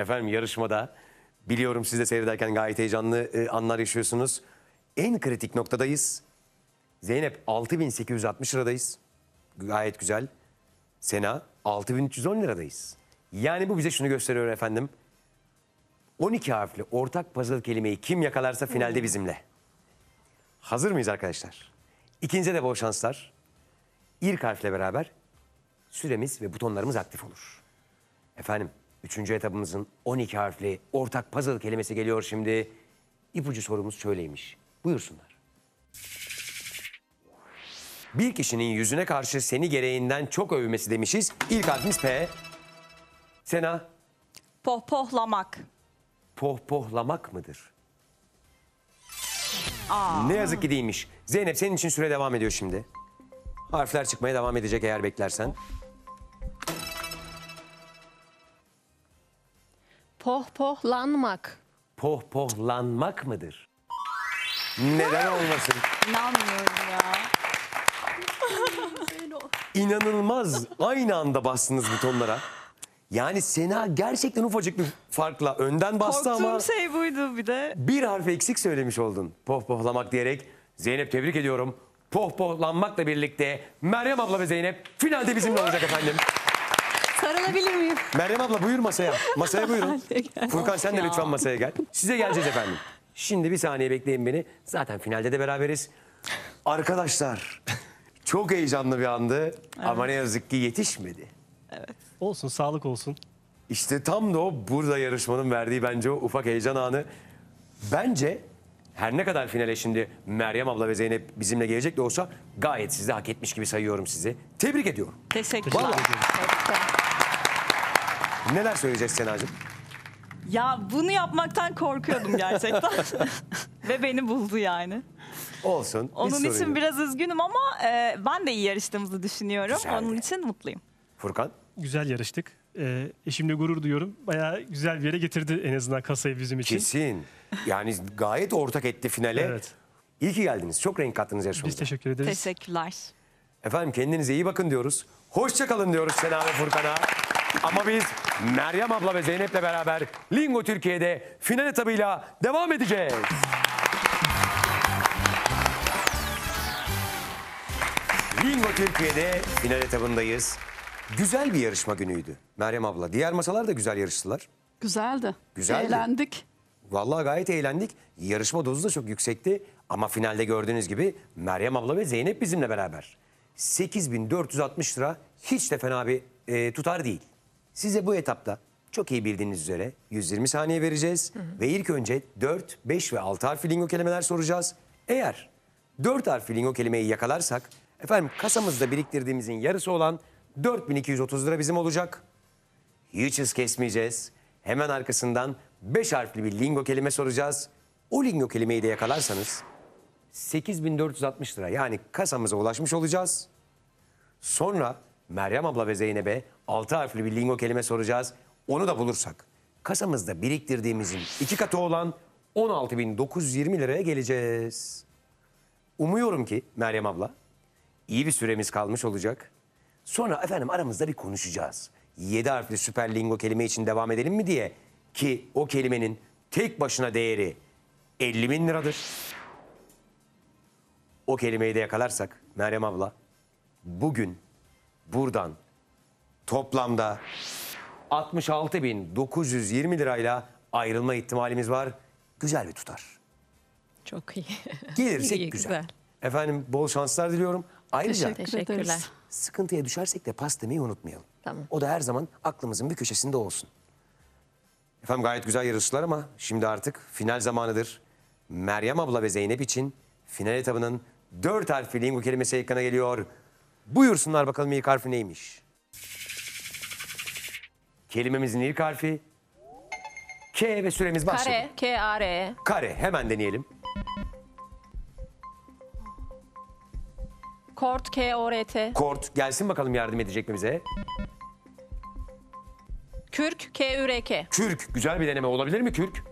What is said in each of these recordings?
Efendim yarışmada biliyorum siz de seyrederken gayet heyecanlı anlar yaşıyorsunuz. En kritik noktadayız. Zeynep 6.860 liradayız. Gayet güzel. Sena 6.310 liradayız. Yani bu bize şunu gösteriyor efendim. 12 harfli ortak puzzle kelimeyi kim yakalarsa finalde bizimle. Hazır mıyız arkadaşlar? İkinciye de bol şanslar. İlk harfle beraber süremiz ve butonlarımız aktif olur. Efendim 3. etapımızın 12 harfli ortak puzzle kelimesi geliyor şimdi. İpucu sorumuz şöyleymiş. Buyursunlar. Bir kişinin yüzüne karşı seni gereğinden çok övmesi demişiz. İlk harfimiz P. Sena, Pohpohlamak. pohpohlamak mıdır? Ne yazık ki değilmiş. Zeynep senin için süre devam ediyor şimdi. Harfler çıkmaya devam edecek eğer beklersen. Pohpohlanmak. Pohpohlanmak mıdır? Neden olmasın? İnanmıyorum ya. İnanılmaz. Aynı anda bastınız butonlara. Yani Sena gerçekten ufacık bir farkla önden bastı Korktuğum ama şey buydu bir de. bir harf eksik söylemiş oldun. Pohpohlamak diyerek. Zeynep tebrik ediyorum. Pohpohlanmakla birlikte Meryem abla ve Zeynep finalde bizimle olacak efendim. Sarılabilir miyim? Meryem abla buyur masaya. Masaya buyurun. Furkan sen de lütfen masaya gel. Size geleceğiz efendim. Şimdi bir saniye bekleyin beni. Zaten finalde de beraberiz. Arkadaşlar çok heyecanlı bir andı ama ne yazık ki yetişmedi. Olsun, sağlık olsun. İşte tam da o burada yarışmanın verdiği bence o ufak heyecan anı. Bence her ne kadar finale şimdi Meryem abla ve Zeynep bizimle gelecek de olsa gayet siz de hak etmiş gibi sayıyorum sizi. Tebrik ediyorum. Teşekkürler. Vallahi. Neler söyleyeceksin Senacığım? Ya bunu yapmaktan korkuyordum gerçekten. Ve beni buldu yani. Olsun. hiç Onun sorun için yok. biraz üzgünüm ama ben de iyi yarıştığımızı düşünüyorum. Güzeldi. Onun için mutluyum. Furkan? Güzel yarıştık. Eşimle gurur duyuyorum. Bayağı güzel bir yere getirdi en azından kasayı bizim için. Kesin. Yani gayet ortak etti finale. Evet. İyi ki geldiniz. Çok renk kattınız yarışmamıza. Biz teşekkür ederiz. Teşekkürler. Efendim kendinize iyi bakın diyoruz. Hoşça kalın diyoruz Sena ve Furkan'a. Ama biz Meryem abla ve Zeynep'le beraber Lingo Türkiye'de final etabıyla devam edeceğiz. Lingo Türkiye'de final etabındayız. Güzel bir yarışma günüydü Meryem abla. Diğer masalar da güzel yarıştılar. Güzeldi. Güzeldi. Eğlendik. Vallahi gayet eğlendik. Yarışma dozu da çok yüksekti. Ama finalde gördüğünüz gibi Meryem abla ve Zeynep bizimle beraber. 8.460 lira hiç de fena bir tutar değil. Size bu etapta çok iyi bildiğiniz üzere 120 saniye vereceğiz. Ve ilk önce 4, 5 ve 6 harfli lingo kelimeler soracağız. Eğer 4 harfli lingo kelimeyi yakalarsak efendim kasamızda biriktirdiğimizin yarısı olan 4.230 lira bizim olacak. Hiç hız kesmeyeceğiz. Hemen arkasından 5 harfli bir lingo kelime soracağız. O lingo kelimeyi de yakalarsanız 8.460 lira yani kasamıza ulaşmış olacağız. Sonra Meryem abla ve Zeynep'e 6 harfli bir lingo kelime soracağız. Onu da bulursak kasamızda biriktirdiğimizin 2 katı olan 16.920 liraya geleceğiz. Umuyorum ki Meryem abla iyi bir süremiz kalmış olacak. Sonra efendim aramızda bir konuşacağız. 7 harfli süper lingo kelime için devam edelim mi diye. Ki o kelimenin tek başına değeri 50.000 liradır. O kelimeyi de yakalarsak Meryem abla bugün buradan toplamda 66.920 lirayla ayrılma ihtimalimiz var. Güzel bir tutar. Çok iyi. Gelirsek İyi, güzel. Efendim bol şanslar diliyorum. Ayrıca Teşekkürler. ederiz. sıkıntıya düşersek de pas demeyi unutmayalım. Tamam. O da her zaman aklımızın bir köşesinde olsun. Efendim gayet güzel yarıştılar ama şimdi artık final zamanıdır. Meryem abla ve Zeynep için final etabının 4 harfli lingo kelimesi ekrana geliyor. Buyursunlar bakalım ilk harfi neymiş? Kelimemizin ilk harfi K ve süremiz başladı. Kare. K-A-R-E. Kare. Hemen deneyelim. Kort. K-O-R-T. Kort. Gelsin bakalım yardım edecek mi bize? Kürk. K-Ü-R-K. Kürk. Güzel bir deneme olabilir mi kürk?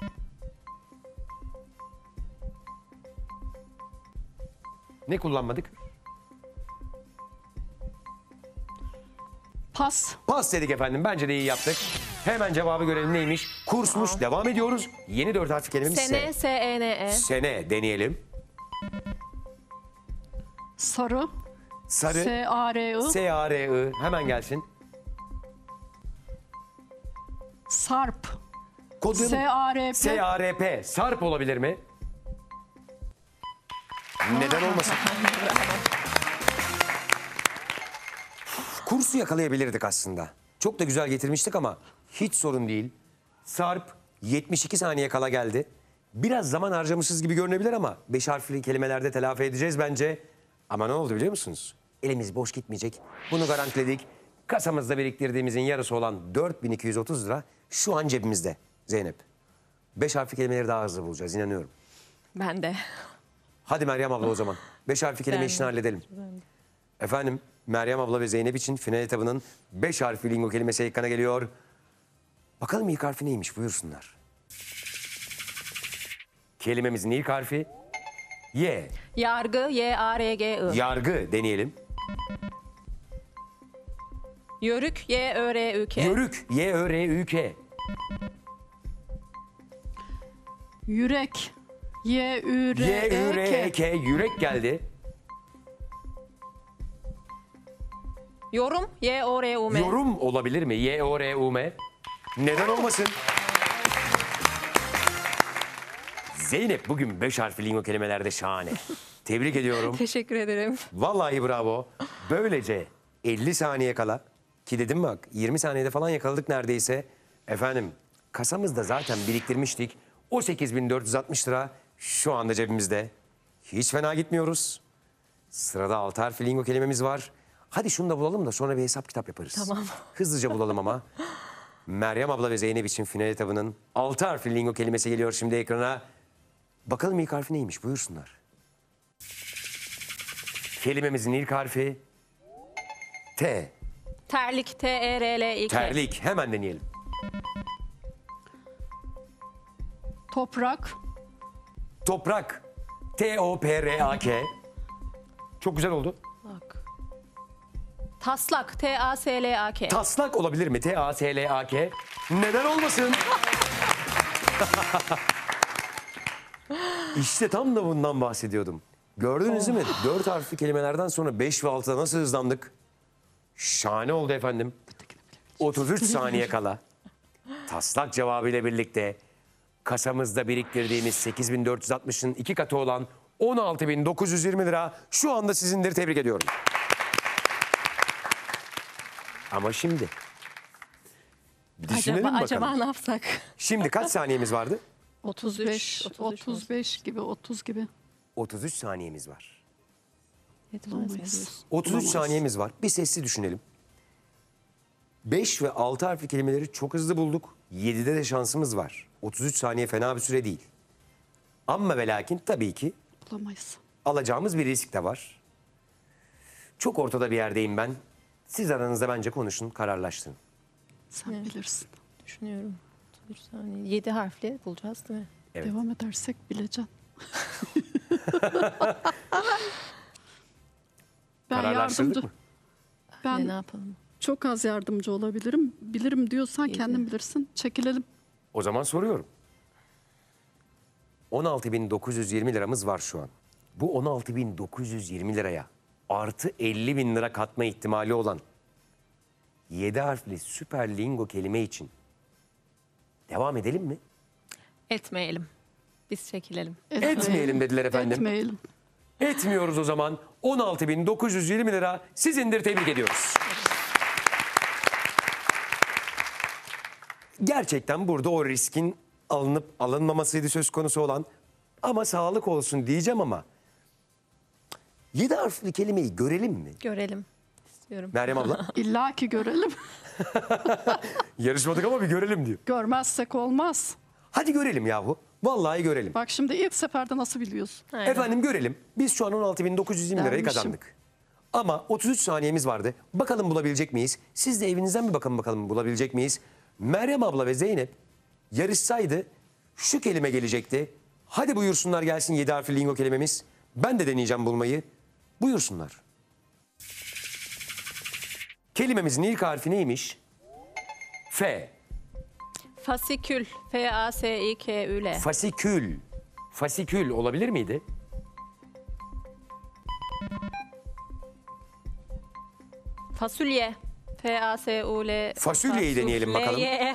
Ne kullanmadık? Pas. Pas dedik efendim. Bence de iyi yaptık. Hemen cevabı görelim neymiş? Kursmuş. Devam ediyoruz. Yeni 4 harfli kelimemiz Sene, S. S-E-N-E. Sene deneyelim. Sarı. Sarı. S-A-R-I. S-A-R-I. Hemen gelsin. Sarp. Kodun S-A-R-P. S-A-R-P. Sarp olabilir mi? Neden olmasın? Kursu yakalayabilirdik aslında. Çok da güzel getirmiştik ama hiç sorun değil. Sarp 72 saniye kala geldi. Biraz zaman harcamışız gibi görünebilir ama 5 harfli kelimelerde telafi edeceğiz bence. Ama ne oldu biliyor musunuz? Elimiz boş gitmeyecek. Bunu garantiledik. Kasamızda biriktirdiğimizin yarısı olan 4230 lira şu an cebimizde Zeynep. 5 harfli kelimeleri daha hızlı bulacağız inanıyorum. Ben de. Hadi Meryem abla o zaman. 5 harfli kelime Ben işini de. halledelim. Efendim Meryem abla ve Zeynep için final etabının 5 harfli lingo kelimesi ekrana geliyor. Bakalım ilk harfi neymiş buyursunlar. Kelimemizin ilk harfi Y. Yargı, Y-A-R-G-I. Yargı deneyelim. Yörük, Y-Ö-R-Ü-K. Yörük. Y-Ö-R-Ü-K. Yürek. Y-Ü-R-E-K. Y-Ü-R-E-K. Yürek geldi. Yorum, Y-O-R-U-M. Yorum olabilir mi? Y-O-R-U-M. Neden olmasın? Zeynep bugün 5 harfli lingo kelimelerde şahane. Tebrik ediyorum. Teşekkür ederim. Vallahi bravo. Böylece 50 saniye kala ki dedim bak 20 saniyede falan yakaladık neredeyse. Efendim kasamızda zaten biriktirmiştik. O 8460 lira şu anda cebimizde. Hiç fena gitmiyoruz. Sırada 6 harfli lingo kelimemiz var. Hadi şunu da bulalım da sonra bir hesap kitap yaparız. Tamam. Hızlıca bulalım ama. Meryem abla ve Zeynep için final etabının 6 harfli lingo kelimesi geliyor şimdi ekrana. Bakalım ilk harfi neymiş buyursunlar. Kelimemizin ilk harfi T. Terlik, T-E-R-L-İ-K. Terlik. Hemen deneyelim. Toprak. Toprak. T-O-P-R-A-K. Çok güzel oldu. Bak. Taslak, T-A-S-L-A-K. Taslak olabilir mi? T-A-S-L-A-K. Neden olmasın? İşte tam da bundan bahsediyordum. Gördünüz değil mi? 4 harfli kelimelerden sonra 5 ve 6'da nasıl hızlandık? Şahane oldu efendim. 33 saniye kala. Taslak cevabıyla birlikte kasamızda biriktirdiğimiz 8460'ın 2 katı olan 16.920 lira şu anda sizindir. Tebrik ediyorum. Ama şimdi düşünelim bakalım. Acaba ne yapsak? Şimdi kaç saniyemiz vardı? 35. 33 mu? 35 gibi, 30 gibi. 33 saniyemiz var. Bulamayız. 33 Bulamayız. saniyemiz var. Bir sesli düşünelim. 5 ve 6 harfli kelimeleri çok hızlı bulduk. 7'de de şansımız var. 33 saniye fena bir süre değil. Ama ve lakin tabii ki Bulamayız. alacağımız bir risk de var. Çok ortada bir yerdeyim ben. Siz aranızda bence konuşun, kararlaştırın. Sen bilirsin. Düşünüyorum. 33 saniye. 7 harfli bulacağız değil mi? Evet. Devam edersek bileceksin. Ben Kararlaştırdık yardımcı. mı? Ben Ne yapalım? çok az yardımcı olabilirim. Bilirim diyorsan İyi kendin de. bilirsin. Çekilelim. O zaman soruyorum. 16.920 liramız var şu an. Bu 16.920 liraya artı 50.000 lira katma ihtimali olan 7 harfli süper lingo kelime için devam edelim mi? Etmeyelim. Biz çekilelim. Etmeyelim dediler efendim. Etmeyelim. Etmiyoruz o zaman. 16.920 lira sizindir. Tebrik ediyoruz. Gerçekten burada o riskin alınıp alınmamasıydı söz konusu olan. Ama sağlık olsun diyeceğim ama 7 harfli kelimeyi görelim mi? Görelim. İstiyorum. Meryem abla İlla ki görelim. yarışmadık ama bir görelim diyor. Görmezsek olmaz. Hadi görelim yahu. Vallahi görelim. Bak şimdi ilk seferde nasıl biliyorsun? Aynen. Efendim görelim. Biz şu an 16.920 lirayı Dermişim. kazandık. Ama 33 saniyemiz vardı. Bakalım bulabilecek miyiz? Siz de evinizden bir bakın bakalım bulabilecek miyiz? Meryem abla ve Zeynep yarışsaydı şu kelime gelecekti. Hadi buyursunlar gelsin 7 harfli lingo kelimemiz. Ben de deneyeceğim bulmayı. Buyursunlar. Kelimemizin ilk harfi neymiş? F. Fasikül. F-A-S-İ-K-Ü-L. Fasikül. Fasikül olabilir miydi? Fasulye. F-A-S-U-L. Fasulyeyi deneyelim bakalım. Fasulye.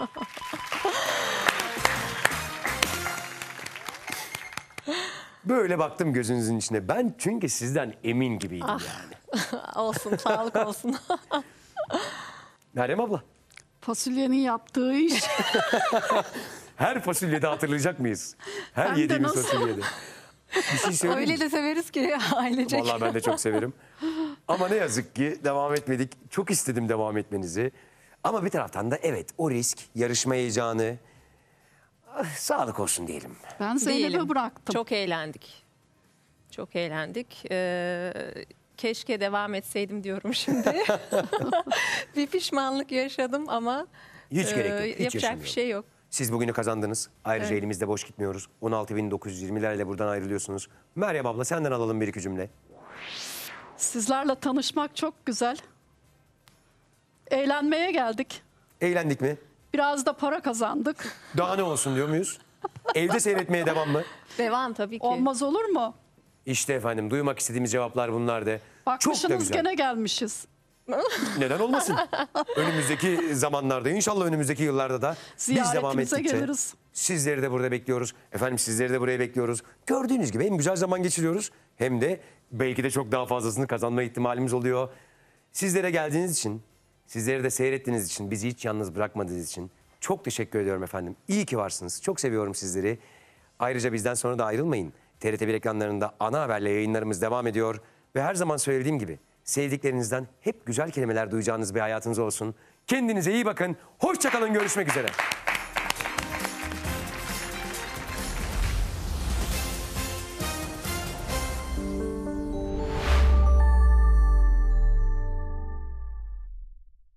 Böyle baktım gözünüzün içine. Ben çünkü sizden emin gibiydim yani. Olsun, sağlık olsun. Meryem abla, Fasulyenin yaptığı iş. her fasulyede hatırlayacak mıyız? Her Hem de yediğimiz nasıl? fasulyede. Bir şey söyleyeyim mi? Öyle de severiz ki ailecek. Vallahi ben de çok severim. Ama ne yazık ki devam etmedik. Çok istedim devam etmenizi. Ama bir taraftan da evet, o risk, yarışma heyecanı, sağlık olsun diyelim. Ben Zeynep'e Diyelim. bıraktım. Çok eğlendik. Çok eğlendik. Keşke devam etseydim diyorum şimdi. Bir pişmanlık yaşadım ama Hiç gerek yok, hiç yapacak bir yaşamayalım. şey yok. Siz bugünü kazandınız. Ayrıca elimizde boş gitmiyoruz. 16.920'lerle buradan ayrılıyorsunuz. Meryem abla senden alalım bir iki cümle. Sizlerle tanışmak çok güzel. Eğlenmeye geldik. Eğlendik mi? Biraz da para kazandık. Daha ne olsun diyor muyuz? Evde seyretmeye devam mı? Devam tabii ki. Olmaz olur mu? İşte efendim, duymak istediğimiz cevaplar bunlardı. Çok da Bakmışsınız güzel. gene gelmişiz. Neden olmasın? Önümüzdeki zamanlarda, inşallah önümüzdeki yıllarda da biz devam Ziyaretinize ettikçe geliriz. sizleri de burada bekliyoruz. Efendim sizleri de buraya bekliyoruz. Gördüğünüz gibi hem güzel zaman geçiriyoruz hem de belki de çok daha fazlasını kazanma ihtimalimiz oluyor. Sizlere geldiğiniz için, sizleri de seyrettiğiniz için, bizi hiç yalnız bırakmadığınız için çok teşekkür ediyorum efendim. İyi ki varsınız. Çok seviyorum sizleri. Ayrıca bizden sonra da ayrılmayın. TRT1 ekranlarında ana haberle yayınlarımız devam ediyor. Ve her zaman söylediğim gibi sevdiklerinizden hep güzel kelimeler duyacağınız bir hayatınız olsun. Kendinize iyi bakın. Hoşça kalın. Görüşmek üzere.